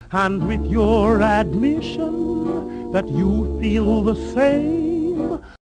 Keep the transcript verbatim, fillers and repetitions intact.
And with your admission that you feel the same,